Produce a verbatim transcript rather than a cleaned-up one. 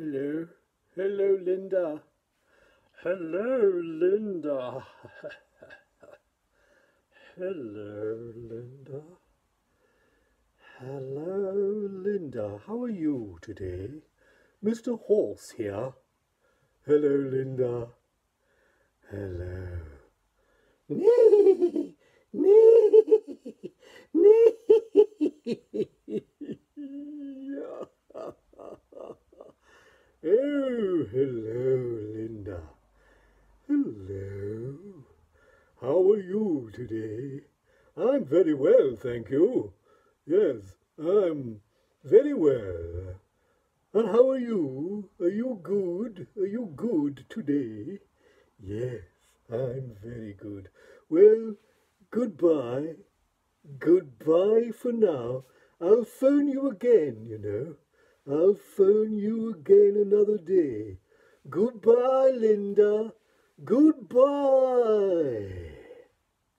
Hello. Hello, Lynda. Hello, Lynda. Hello, Lynda. Hello, Lynda. How are you today? Mister Horse here. Hello, Lynda. Hello. Nee, nee, nee. Oh, hello, Lynda. Hello. How are you today? I'm very well, thank you. Yes, I'm very well. And how are you? Are you good? Are you good today? Yes, I'm very good. Well, goodbye. Goodbye for now. I'll phone you again, you know. I'll phone you again another day. Goodbye, Lynda. Goodbye.